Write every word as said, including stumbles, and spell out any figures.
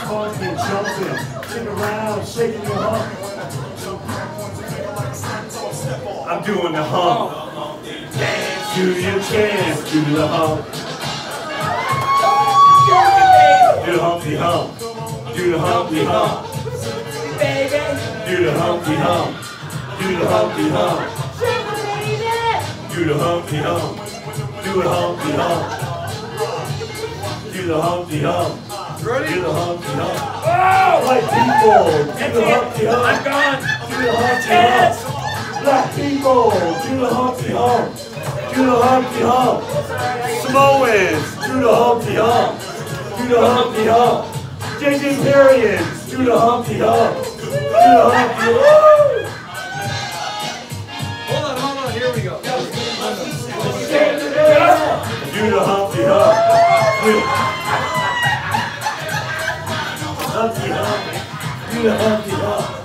funkin', jumping, sing around, shaking your hump. I'm doing the hump. Dance to your chance, do the hump. Do the humpty hump. Do the humpty hump. Do the humpty hump. Do the humpty hump. Do the humpty hump. Do the humpty hump. Do the humpty hump. Ready? Do the humpty hump. Oh! White people, do the humpty hump. I'm gone. Do the humpty hump. Black people, do the humpty hump. Do the humpty hump. Samoans, do the humpty hump. Do the humpty hump. J J Perians, do the humpty hump. Do the humpty hump. Hold on, hold on. Here we go. Do the humpty hump. Humpty hump. Do the humpty hump.